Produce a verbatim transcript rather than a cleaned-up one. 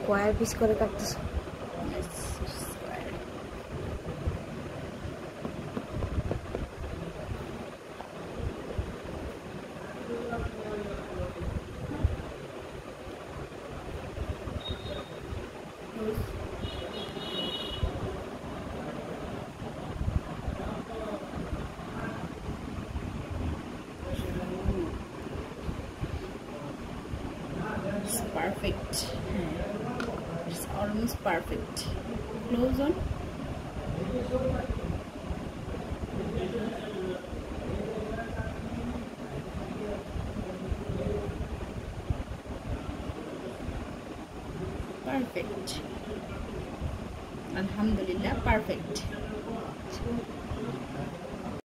Square piece করে কাটতেছো? It's perfect. It's almost perfect. Close on. Perfect. Alhamdulillah, perfect.